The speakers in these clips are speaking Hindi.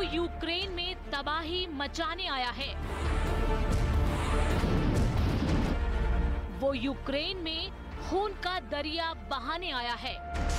यूक्रेन में तबाही मचाने आया है। वो यूक्रेन में खून का दरिया बहाने आया है।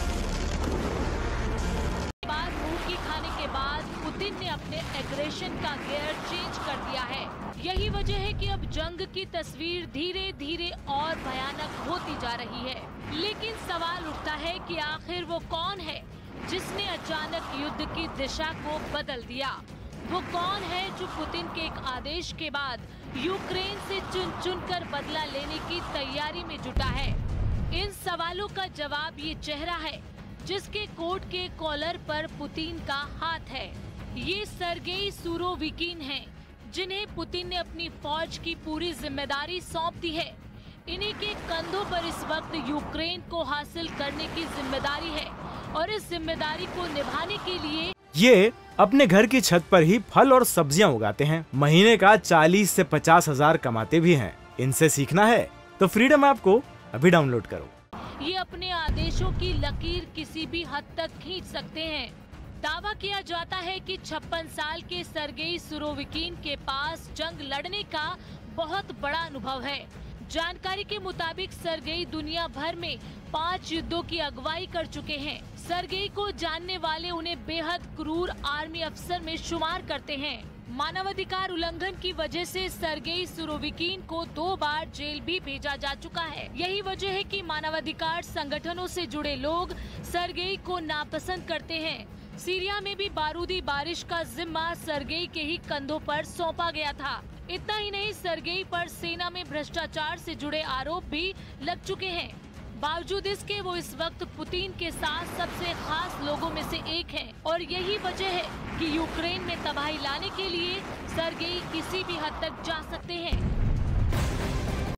मुंह खाने के बाद पुतिन ने अपने एग्रेशन का गियर चेंज कर दिया है। यही वजह है कि अब जंग की तस्वीर धीरे धीरे और भयानक होती जा रही है। लेकिन सवाल उठता है कि आखिर वो कौन है जिसने अचानक युद्ध की दिशा को बदल दिया? वो कौन है जो पुतिन के एक आदेश के बाद यूक्रेन से चुन चुन कर बदला लेने की तैयारी में जुटा है? इन सवालों का जवाब ये चेहरा है जिसके कोट के कॉलर पर पुतिन का हाथ है। ये सर्गेई सुरोविकिन हैं, जिन्हें पुतिन ने अपनी फौज की पूरी जिम्मेदारी सौंप दी है। इन्हीं के कंधों पर इस वक्त यूक्रेन को हासिल करने की जिम्मेदारी है और इस जिम्मेदारी को निभाने के लिए ये अपने घर की छत पर ही फल और सब्जियां उगाते हैं। महीने का 40 से 50 हजार कमाते भी हैं। इनसे सीखना है तो फ्रीडम ऐप को अभी डाउनलोड करो। ये अपने आदेशों की लकीर किसी भी हद तक खींच सकते हैं। दावा किया जाता है कि 56 साल के सर्गेई सुरोविकिन के पास जंग लड़ने का बहुत बड़ा अनुभव है। जानकारी के मुताबिक सर्गेई दुनिया भर में 5 युद्धों की अगुवाई कर चुके हैं। सर्गेई को जानने वाले उन्हें बेहद क्रूर आर्मी अफसर में शुमार करते हैं। मानवाधिकार उल्लंघन की वजह से सर्गेई सुरोविकिन को 2 बार जेल भी भेजा जा चुका है। यही वजह है कि मानवाधिकार संगठनों से जुड़े लोग सर्गेई को नापसंद करते हैं। सीरिया में भी बारूदी बारिश का जिम्मा सर्गेई के ही कंधों पर सौंपा गया था। इतना ही नहीं, सर्गेई पर सेना में भ्रष्टाचार से जुड़े आरोप भी लग चुके हैं। बावजूद इसके वो इस वक्त पुतिन के साथ सबसे खास लोगों में से एक हैं और यही वजह है कि यूक्रेन में तबाही लाने के लिए सर्गेई किसी भी हद तक जा सकते हैं।